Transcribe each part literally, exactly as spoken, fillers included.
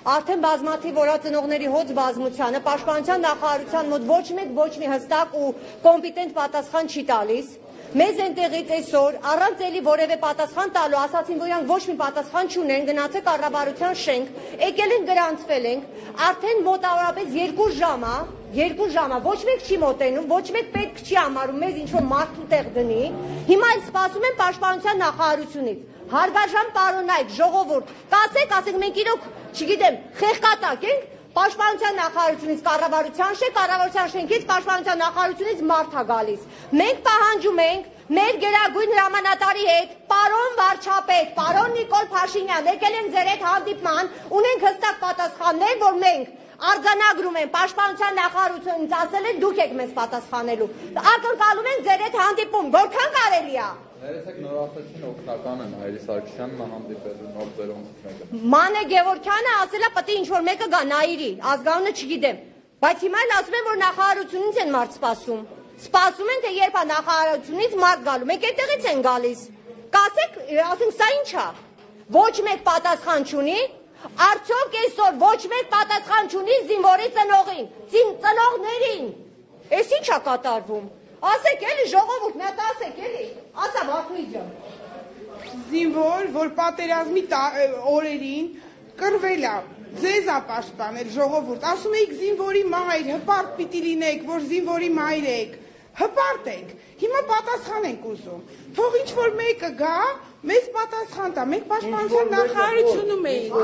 Արդեն բազմաթիվ օրա ծնողների հոծ բազմությանը պաշտպանության նախարարության մոտ ոչ մեկ ոչ մի հստակ ու կոմպետենտ պատասխան չի տալիս։ Մեզ այնտեղից այսօր առանց էլի որևէ պատասխան տալու ասացին, որ իրանք ոչ մի պատասխան չունեն, գնացեք կառավարության շենք, եկել են գրանցվել ենք, արդեն մոտավորապես երկու ժամ է, երկու ժամ է, ոչ մեկ չի մոտենում, ոչ մեկ պետք չի համարում մեզ ինչ-որ մարդու տեղ դնի, հիմա էլ սպասում են պաշտպանության նախարարությունից։ Հարգարժան պարոնայք, ժողովուրդ, կասեք, ասեք, մենք իրոք, չգիտեմ, խեղկատակ ենք, պաշտպանության նախարարությունից կառավարության շենք, կառավարության շենքից պաշտպանության նախարարությունից մարդ է գալիս։ Մենք պահանջում ենք մեր գերագույն հրամանատարի հետ, պարոն վարչապետ, պարոն Նիկոլ Փաշինյան, եկել են ձեր հետ հանդիպման, ունենք հստակ պատասխաններ, որ մենք արձանագրում են պաշտպանության նախարարությունից, ասել են դուք եք մեզ պատասխանելու։ Ակնկալում են ձեր հետ հանդիպում, որքան կարելի է։ Ներեցեք նորաստացին օգնական են Հայրի Սարգսյանն հանդիպելու նոր ձերոնցից մեկը։ Մանե Գևորգյանը ասել է պետք է ինչ-որ մեկը գա նայիրի, ազգանունը չգիտեմ, բայց հիմա էլ ասում են, որ նախարարությունից են մարդ սպասում։ Սպասում են, թե երբ է նախարարությունից մարդ գալու, մենք այդտեղից են գալիս։ Կասեք, ասենք, սա ինչ է։ Ոչ մեկ պատասխան չունի, արդյոք այսօր ոչ մեկ պատասխան չունի զինվորի ծնողին, ծնողներին։ Էս ինչ է կատարվում։ Ասեք էլի ժողովուրդ, մի հատ ասեք էլի, ասա Վարդուհի ջան։ Զինվոր, որ պատերազմի օրերին կռվել է, ձեզ է պաշտպանել ժողովուրդ, ասում եք զինվորի մայր, հպարտ պիտի լինեք, որ զինվորի մայր եք, հպարտ եք, հիմա պատասխան ենք ուզում, թող ինչ որ մեկը գա, մեզ պատասխան տա, մենք պաշտպանության նախարարությունում էինք,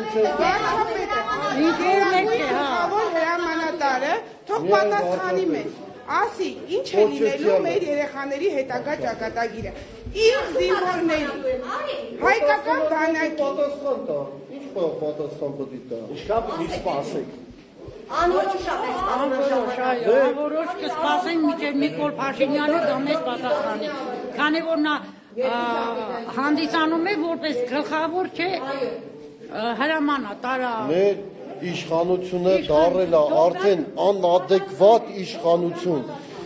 հրամանատարը, թող պատասխանի մեզ։ Ասի, ինչ է լինելու մեր երեխաների հետագա ճակատագիրը։ Իր զինվորների, հայկական բանակի։ Պատասխան տա, ինչ պատասխան պետք է տա։ Ինչքան պիտի սպասեք։ Անորոշ է, անորոշ կսպասենք մինչև Նիկոլ Փաշինյանը գա մեզ պատասխանի։ Քանի որ նա հանդիսանում է որպես գլխավոր չէ հրամանատար։ Մեր իշխանությունը դարել է արդեն անադեկվատ իշխանություն։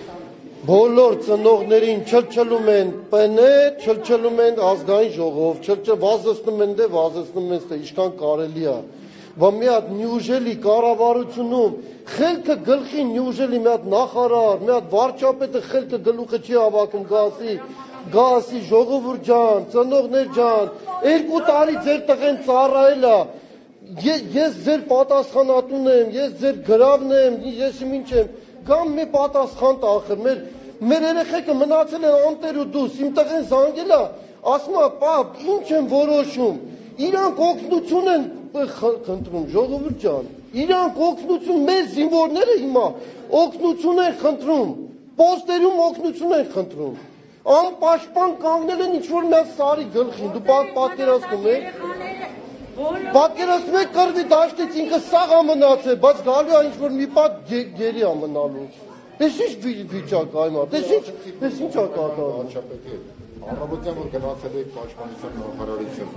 Բոլոր ծնողներին չլչլում են պենե, չլչլում են ազգային ժողով, վազեցնում են դե, վազեցնում են ստե, ինչքան կարելի է։ Բա մի հատ նյուժելի կառավարությունում խելքը գլխին նյուժելի մի հատ նախարար, մի հատ վարչապետը խելքը գլուխը չի հավաքում, գասի, գասի, ժողովուրդ ջան, ծնողներ ջան, երկու տարի ձեր տղեն ծառայել է։ Ես ձեր պատասխանատուն եմ, ես ձեր գրավն եմ, ես ինչ եմ, գամ մի պատասխան տա ախր, մեր երեխեքը մնացել են անտեր ու դուս, իմ տղեն զանգել է, ասում է, պապ, ինչ եմ որոշում, իրանք օգնություն են խնդրում, ժողովուրդ ջան, իրանք օգնություն, մեր զինվորները հիմա օգնություն են խնդրում, պոստերում օգնություն են խնդրում, անպաշտպան կանգնել են ինչ-որ մի սարի գլխին, դու պատկերացնում եք։ Պատկերացնում եք կռվի դաշտից ինքը սաղ ամնացել, բայց գալու է ինչ-որ մի պատ գերի ամնալու։ Ես ինչ վիճակ այմար, ես ինչ ակատարում։ Առավոտյան, որ գնացել եք պաշտպանության նախարարություն,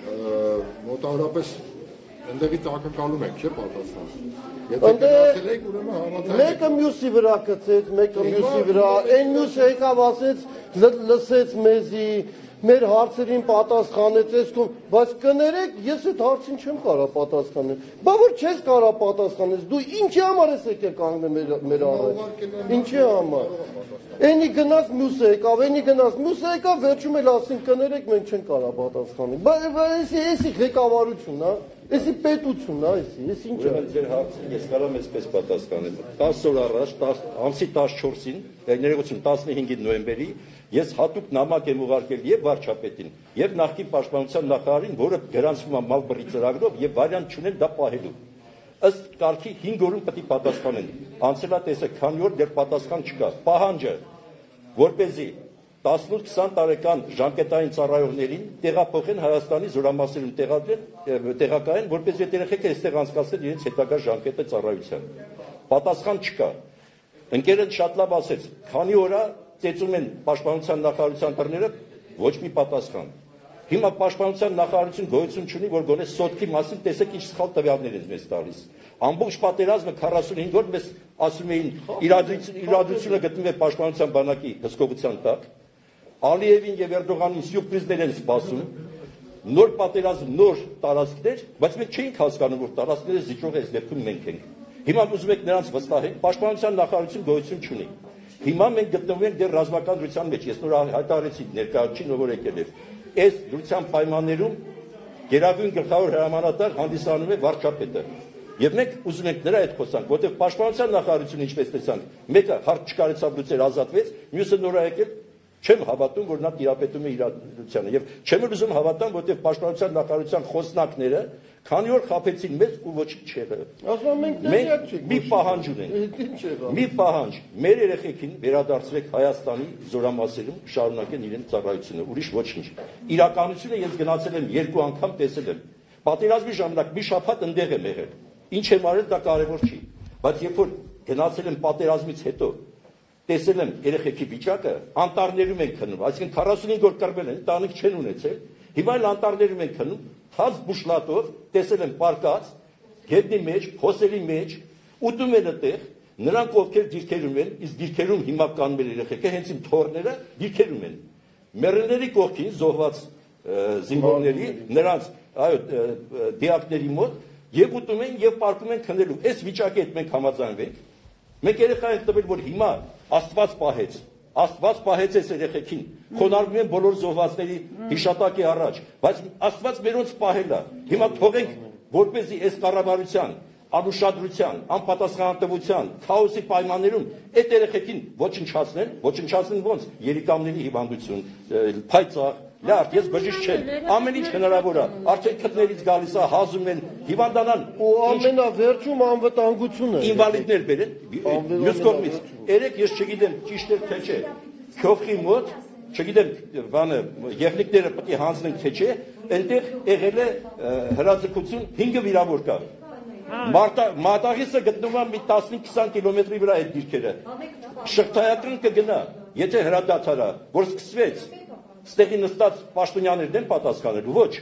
մոտավորապես ընդեղից ակնկալում եք, չէ՞ պատասխան։ Եթե գնացել եք, ուրեմն համաձայն եք։ Մեկը մյուսի վրա կծեց, մեկը մյուսի վրա, այն մյուսը եկավ ասեց, լսեց մեզի, մեր հարցերին պատասխանեց, բայց կներեք, ես այդ հարցին չեմ կարա պատասխանել։ Բա որ չես կարա պատասխանես, դու ինչի համար ես եկել կանգնել մեր առաջ։ Ինչի համար։ Էնի գնաց մյուսը եկավ, էնի գնաց մյուսը եկավ, վերջում էլ ասին կներեք, մենք չենք կարա պատասխանել։ Բայց էսի ղեկավարությունն է, էսի պետությունն է, էսի, ես ինչ եմ։ Ձեր հարցին ես կարամ այսպես պատասխանել։ տասը օր առաջ, ամսի տասնչորսին, ներողություն, տասնհինգ նոյեմբերի ես հատուկ նամակ եմ ուղարկել եւ վարչապետին, եւ նախկին պաշտպանության նախարարին, որը գրանցվում է Մալբրի ծրագրով եւ վարիանտ չունեն դա պահելու։ Ըստ կարգի հինգ օրում պետք է պատասխանեն։ Անցել է տեսեք, քանի օր դեռ պատասխան չկա։ Պահանջը, որպեսզի տասնութ քսան տարեկան ժամկետային ծառայողներին տեղափոխեն Հայաստանի զորամասերում տեղակայեն, որպեսզի այդ երեխեքը այստեղ անցկացնեն իրենց հետագա ժամկետը ծառայության։ Պատասխան չկա։ Ընկերը շատ լավ ասեց, քանի օր է ծեծում են պաշտպանության նախարարության դռները, ոչ մի պատասխան։ Հիմա պաշտպանության նախարարություն գոյություն չունի, որ գոնե սոտքի մասին տեսեք ինչ սխալ տվյալներ են մեզ տալիս։ Ամբողջ պատերազմը քառասունհինգ օր մեզ ասում էին իրադրությունը գտնվում է պաշտպանության բանակի հսկողության տակ։ Ալիևին եւ Էրդողանին սյուրպրիզներ են սպասում։ նոր պատերազմ, նոր տարածքներ, բայց մենք չէինք հասկանում, որ տարածքները զիջող այս դեպքում մենք ենք։ Հիմա ուզում եք նրանց վստահել, պաշտպանության նախարարություն գոյություն չունի։ Հիմա մենք գտնվում ենք դեռ ռազմական դրության մեջ, ես նոր հայտարարեցի ներկայացուցիչ ով եկել էր։ Այս դրության պայմաններում գերագույն գլխավոր հրամանատար հանդիսանում է վարչապետը։ Եվ մենք ուզում ենք նրա հետ խոսանք, որտեղ պաշտպանության նախարարությունը ինչպես տեսանք, մեկը հարց չկարեցավ լուծել, ազատվեց, մյուսը նոր է եկել, չեմ հավատում, որ նա տիրապետում է իրադրությանը եւ չեմ ուզում հավատամ, որտեղ պաշտպանության նախարարության խոսնակները քանի օր խաբեցին մեզ ու ոչինչ չեղավ։ Ասում ենք մենք մի պահանջ ունենք։ Մի պահանջ, մեր երեխեքին վերադարձրեք Հայաստանի զորամասերում, շարունակեն իրենց ծառայությունը, ուրիշ ոչինչ։ Իրականությունը ես գնացել եմ երկու անգամ տեսել եմ։ Պատերազմի ժամանակ մի շաբաթ ընդեղ եմ եղել։ Ինչ եմ արել, դա կարևոր չի, բայց երբ որ գնացել եմ պատերազմից հետո տեսել եմ երեխեքի վիճակը, անտառներում են քնում, այսինքն քառասունհինգ օր կռվել են, տանիք չեն ունեցել, հիմա էլ անտառներում են քնում, թաց բուշլատով, տեսել եմ պարկած, գետնի մեջ, փոսերի մեջ, ուտում են այդտեղ, նրանք ովքեր դիրքերում են, իսկ դիրքերում հիմա կան մեր երեխեքը, հենց իմ թոռները դիրքերում են։ Մեռելների կողքին զոհված զինվորների, նրանց, այո, դիակների մոտ, եւ ուտում են եւ պարկում են քնելու։ Այս վիճակի հետ մենք համաձայնվենք։ Մենք երեխա ենք տվել, որ հիմա Աստված պահեց, Աստված պահեց այս երեխեքին, խոնարհվում են բոլոր զոհվածների հիշատակի առաջ, բայց Աստված մերոնց պահել է։ Հիմա թողենք, որպեսզի այս կառավարության, անուշադրության, անպատասխանատվության, քաոսի պայմաններում այդ երեխեքին ոչնչացնեն, ոչնչացնեն ոնց, երիկամների հիվանդություն, փայծաղ, լավ, ես բժիշկ չեմ, ամեն ինչ հնարավոր է, արդեն քթներից գալիս է, հազում են, հիվանդանան ու ամենավերջում անվտանգությունը ինվալիդներ բերեն, մյուս կողմից, երեք ես չգիտեմ ճիշտ է թե չէ, քյոֆի մոտ, չգիտեմ, բանը եղնիկները պետք է հանձնեն թե չէ, այնտեղ եղել է հրաձգություն հինգը վիրավոր կա։ Մատաղիսը գտնվում է մի տասնհինգ քսան կիլոմետրի վրա այդ դիրքերը։ Շղթայական կգնա, եթե հրադադարա, որ սկսվեց, ստեղի նստած պաշտոնյաներն են պատասխանելու, ոչ։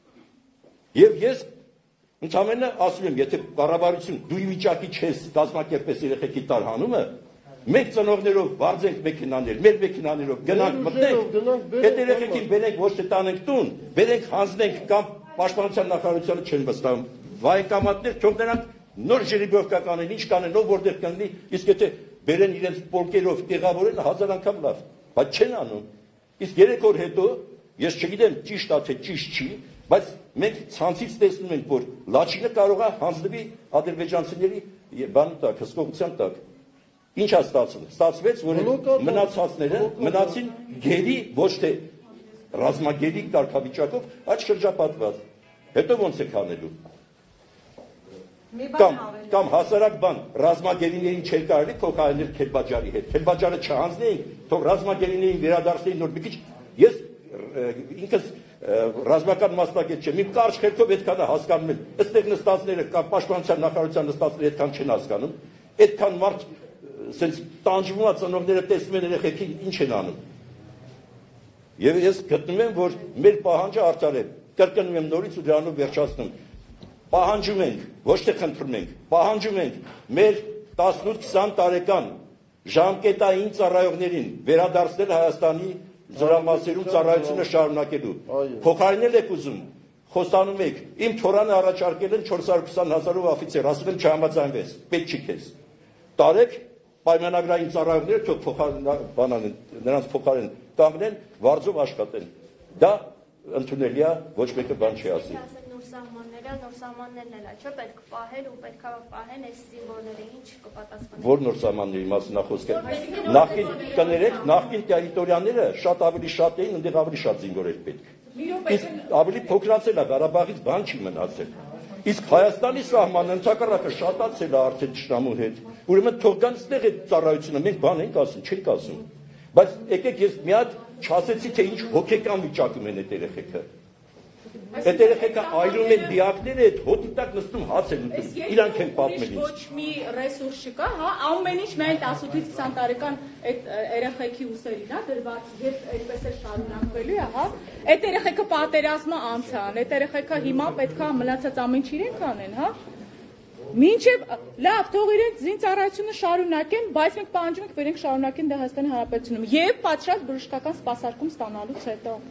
Եվ ես ընդհանրապես ասում եմ, եթե կառավարություն դու վիճակի չես կազմակերպես երեխեքի տարհանումը, մենք ծնողներով վարձենք մեքենաներ, մեր մեքենաներով գնանք մտնենք, այդ երեխեքին բերենք ոչ թե տանենք տուն, բերենք հանձնենք կամ պաշտպանության նախարարությանը չեն վստահում։ Վայեկամատներ, թող նրանք նոր ժերիբովկա կանեն, ինչ կանեն, ով որտեղ կանգնի, իսկ եթե բերեն իրենց պոլկերով տեղավորեն, հազար անգամ լավ, բայց չեն անում։ Իսկ երեք օր հետո, ես չգիտեմ ճիշտ է թե ճիշտ չի, բայց մենք ցանցից տեսնում ենք, որ Լաչինը կարող է հանձնվի ադրբեջանցիների բան տակ, հսկողության տակ։ Ինչ է ստացվում։ Ստացվեց, որ մնացածները մնացին գերի, ոչ թե ռազմագերի կարգավիճակով, այլ շրջապատված։ Հետո ոնց եք անելու։ Կամ կամ հասարակ բան ռազմագերիներին չէր կարելի փոխարինել Քելբաջարի հետ։ Քելբաջարը չհանձնեին, թող ռազմագերիներին վերադարձնեին նոր մի քիչ։ Ես ինքս ռազմական մասնակից չեմ, իմ կարճ խելքով այդքան հասկանում եմ։ Այստեղ նստածները կամ պաշտպանության նախարարության նստածները այդքան չեն հասկանում։ Այդքան մարդ սենց տանջվում է, ծնողները տեսնում են երեխեքին ինչ են անում։ Եվ ես գտնում եմ, որ մեր պահանջը արդար է։ Կրկնում եմ նորից ու դրանով վերջացնում։ Պահանջում ենք, ոչ թե խնդրում ենք, պահանջում ենք մեր տասնութ քսան տարեկան ժամկետային ծառայողներին վերադարձնել Հայաստանի զորամասերում ծառայությունը շարունակելու։ Փոխարինել եք ուզում, խոսանում եք, իմ թորանը առաջարկել են չորս հարյուր քսան հազարով օֆիցեր, ասում եմ չհամաձայնվես, պետք չի քեզ։ Տարեք պայմանագրային ծառայողները թող փոխարինեն, նրանց փոխարեն կանգնեն, վարձով աշխատեն։ Դա ընդունելի է, ոչ մեկը բան չի ասի։ Սահմանները, նոր սահմաններն էլ չէ, պետք պահել ու պետք է պահեն այս զինվորները, ինչ կպատասխանեն։ Որ նոր սահմանների մասին խոսքը։ Նախկին կներեք, նախկին տերիտորիաները շատ ավելի շատ էին, այնտեղ ավելի շատ զինվոր էր պետք։ Իսկ ավելի փոքրացել է, Ղարաբաղից բան չի մնացել։ Իսկ Հայաստանի սահմանը ընդհակառակը շատացել է արդեն ճշտամու հետ։ Ուրեմն թող գան ստեղ այդ ծառայությունը, մենք բան ենք ասում, չենք ասում։ Բայց եկեք ես մի հատ չասեցի, թե ինչ հոգեկան վիճակում են այդ երեխեքը։ Այդ երեխեքը այրում են դիակները, այդ հոտի տակ նստում հաց են ուտում, իրանք են պատմել ինձ։ Ոչ մի ռեսուրս չկա, հա, ամեն ինչ միայն տասնութից քսան տարեկան այդ երեխեքի ուսերին է դրված, եւ այդպես է շարունակվելու է, հա։ Այդ երեխեքը պատերազմը անցան, այդ երեխեքը հիմա պետքա մնացած ամեն ինչ իրենք անեն, հա։ Մինչև լավ, թող իրենք զինծառայությունը շարունակեն, բայց մենք պահանջում ենք, որ իրենք շարունակեն Հայաստանի Հանրապետությունում եւ պատշաճ բժշկական սպասարկում ստանալուց հետո։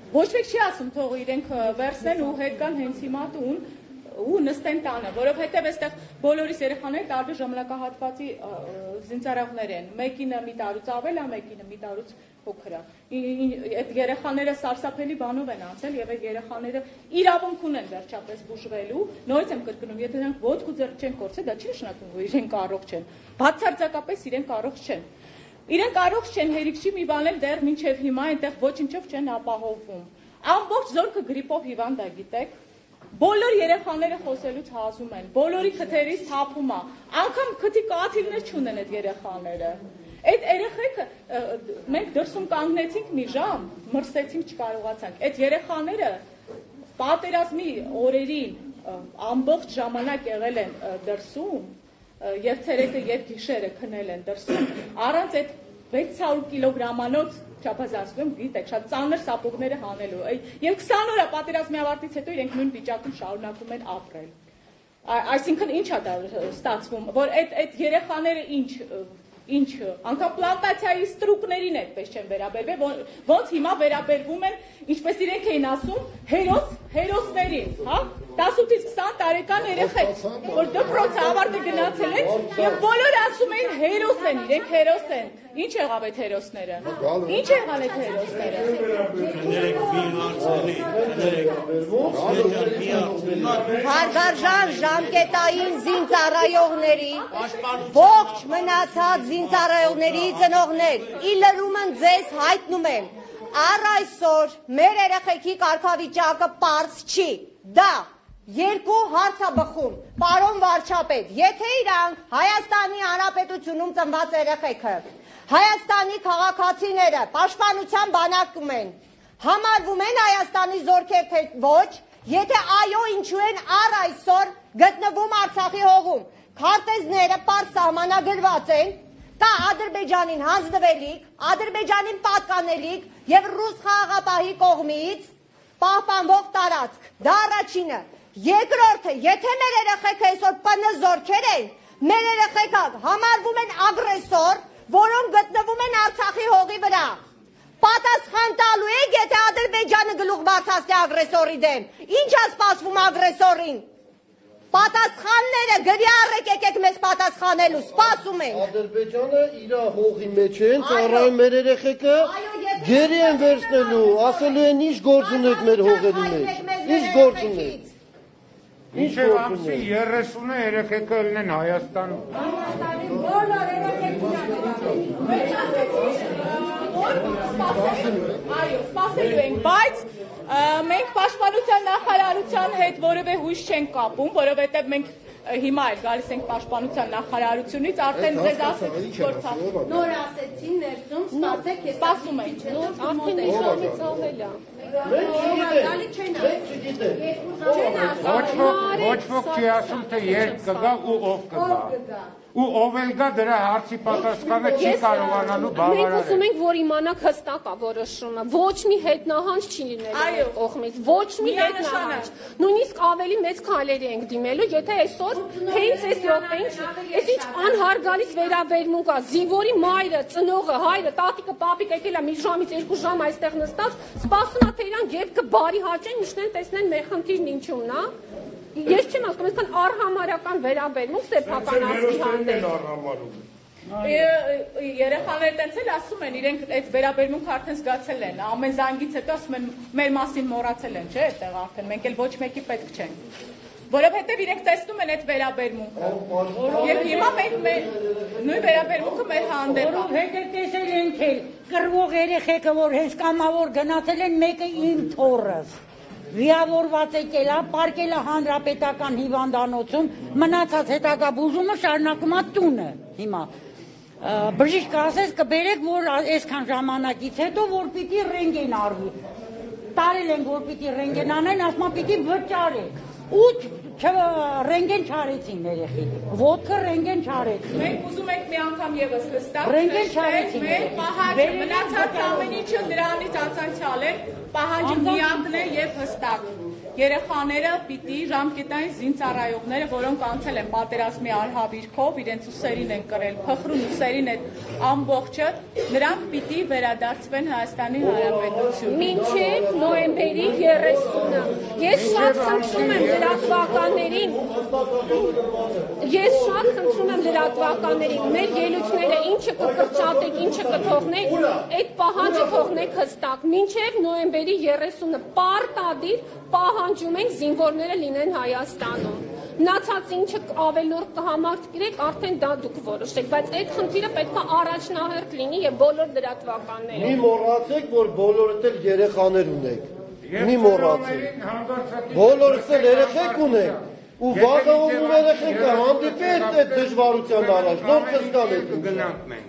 Ոչ մեկ չի ասում թող իրենք վերցնեն ու հետ կան հենց հիմա տուն ու նստեն տանը, որովհետև այստեղ բոլորիս երեխաները տարբեր ժամանակահատվածի զինծառայողներ են։ Մեկինը մի տարուց ավել է, մեկինը մի տարուց փոքր է։ Այդ երեխաները սարսափելի բանով են անցել եւ այդ երեխաները իրավունք ունեն վերջապես բուժվելու։ Նորից եմ կրկնում, եթե նրանք ոտք ու ձեռք չեն կորցրել, դա չի նշանակում, որ իրենք առողջ չեն։ Բացարձակապես իրենք առողջ չեն։ Իրենք առողջ չեն, հերիք չի մի բան էլ դեռ մինչև հիմա այնտեղ ոչինչով չեն ապահովում։ Ամբողջ զորքը գրիպով հիվանդ է, գիտեք։ Բոլոր երեխաները խոսելուց հազում են, բոլորի քթերից թափում է, անգամ քթի կաթիլներ չունեն այդ երեխաները։ Այդ երեխեքը մենք դրսում կանգնեցինք մի ժամ, մրսեցինք, չկարողացանք։ Այդ երեխաները պատերազմի օրերին ամբողջ ժամանակ եղել են դրսում եւ ցերեկը եւ գիշերը քնել են դրսում։ Առանց այդ վեց հարյուր կիլոգրամանոց չափազանցում, գիտեք, շատ ծանր սապոգները հանելու։ Եվ քսան օր պատերազմի ավարտից հետո իրենք նույն վիճակում շարունակում են ապրել։ Այսինքն ինչ է դա ստացվում, որ այդ այդ երեխաները ինչ ինչ անգամ պլանտացիայի ստրուկներին այդպես չեն վերաբերվել, ոնց հիմա վերաբերվում են, ինչպես իրենք էին ասում, հերոս, հերոսներին, հա? տասնութից քսան տարեկան երեխեք, որ դպրոցը ավարտը գնացել են, եւ բոլորը ասում էին հերոս են, իրենք հերոս են։ Ինչ եղավ այդ հերոսները։ Ինչ եղան այդ հերոսները։ Հարգարժան ժամկետային զինծառայողների, ողջ մնացած զինծառայողների ծնողներ, ի լրումն ձեզ հայտնում եմ, առ այսօր մեր երեխեքի կարգավիճակը պարզ չի, դա երկու հարց է բխում, պարոն վարչապետ, եթե իրանք Հայաստանի Հանրապետությունում ծնված երեխեքը Հայաստանի քաղաքացիները պաշտպանության բանակում են, համարվում են Հայաստանի զորքեր թե ոչ, եթե այո, ինչու են առ այսօր գտնվում Արցախի հողում, քարտեզները պարզ սահմանագրված են, կա Ադրբեջանին հանձնվելիք, Ադրբեջանին պատկանելիք եւ ռուս խաղաղապահի կողմից պահպանվող տարածք, դա առաջինը, երկրորդը, եթե մեր երեխեքը այսօր ՊՆ զորքեր են, մեր երեխեքը համարվում են ագրեսոր, որոնք գտնվում են Արցախի հողի վրա։ Պատասխան տալու եք, եթե Ադրբեջանը գլուխ բարձրացնի ագրեսորի դեմ։ Ինչ է սպասվում ագրեսորին։ Պատասխանները գրի առեք եկեք մեզ պատասխանելու, սպասում ենք։ Ադրբեջանը իր հողի մեջ են, ծառայում մեր երեխեքը, գերի են վերցնելու, ասելու են ինչ գործ ունեք մեր հողերի մեջ, ինչ գործ ունեք։ Մինչև ամսի երեսունը երեխեքը ելնեն Հայաստանում։ Հայաստանի բոլոր Այո, սպասելու ենք, բայց մենք պաշտպանության նախարարության հետ որևէ հույս չենք կապում, որովհետև մենք հիմա էլ գալիս ենք պաշտպանության նախարարությունից, արդեն ձեզ ասեցինք, որ ցավ։ Նոր ասեցին ներսում, սպասեք, ես սպասում ենք։ Արդեն իշխանի ցավել է։ Ոչ ոք չի ասում, թե երբ կգա ու ով կգա։ Ու ով էլ գա դրա հարցի պատասխանը չի կարողանալու բավարարել։ Մենք ուզում ենք, որ իմանաք հստակ է որոշումը, ոչ մի հետնահանջ չի լինելու կողմից, ոչ մի հետնահանջ։ Նույնիսկ ավելի մեծ քայլերի ենք դիմելու, եթե այսօր հենց այս րոպեին, այս ինչ անհարգալից վերաբերմունք է, զինվորի մայրը, ծնողը, հայրը, տատիկը, պապիկը եկել է մի ժամից երկու ժամ այստեղ նստած, սպասում է թե իրանք երբ կբարի հաճեն, իշխնեն տեսնեն մեր խնդիրն ինչումն է։ Ես չեմ ասում, այսքան արհամարական վերաբերմունք սեփական ազգի հանդեպ։ Երեխաները տենց էլ ասում են, իրենք այդ վերաբերմունքը արդեն զգացել են, ամեն զանգից հետո ասում են մեր մասին մոռացել են, չէ՞, այդտեղ արդեն, մենք էլ ոչ մեկի պետք չենք։ Որովհետև իրենք տեսնում են այդ վերաբերմունքը։ Եվ հիմա մենք նույն վերաբերմունքը մեր հանդեպ է։ Որովհետև տեսել ենք էլ կռվող երեխեքը, որ հենց կամավոր գնացել են, մեկը իմ թոռս։ Վիավորված եկել է, պարկել է հանրապետական հիվանդանոցում, մնացած հետագա բուժումը շարունակում է տունը հիմա։ Բժիշկը ասեց կբերեք, որ այսքան ժամանակից հետո, որ պիտի ռենտգեն արվի։ Տարել են, որ պիտի ռենտգեն անեն, ասում են պիտի վճարեք։ Ու ռենտգեն չարեցին երեխի։ Ոտքը ռենտգեն չարեցին։ Մենք ուզում ենք մի անգամ եւս հստակ ռենտգեն չարեցին։ Մեր պահանջը մնացած ամեն ինչը դրանից անցանցյալ է, պահանջը միակն է եւ հստակ։ երեխաները պիտի ժամկետային զինծառայողները, որոնք անցել են պատերազմի արհավիրքով, իրենց ուսերին են կրել, փխրուն ուսերին այդ ամբողջը, նրանք պիտի վերադարձվեն Հայաստանի Հանրապետություն։ Մինչև նոյեմբերի երեսունը։ Ես շատ խնդրում եմ լրատվականներին, ես շատ խնդրում եմ լրատվականներին, մեր ելույթները ինչը կկրճատեք, ինչը կթողնեք, այդ պահանջը թողնեք հստակ։ Մինչև նոյեմբերի երեսունը պարտադիր պահանջում ենք զինվորները լինեն Հայաստանում։ Մնացած ինչը ավելորդ կհամարցրեք, արդեն դա դուք որոշեք, բայց այդ խնդիրը պետք է առաջնահերթ լինի եւ բոլոր լրատվականները։ Մի մոռացեք, որ բոլորդ էլ երեխաներ ունեք։ Մի մոռացեք։ Բոլորս էլ երեխեք ունեք։ Ու վաղը ում երեխեն կհանդիպի այդ դժվարության առաջ, նոր կզգան եք։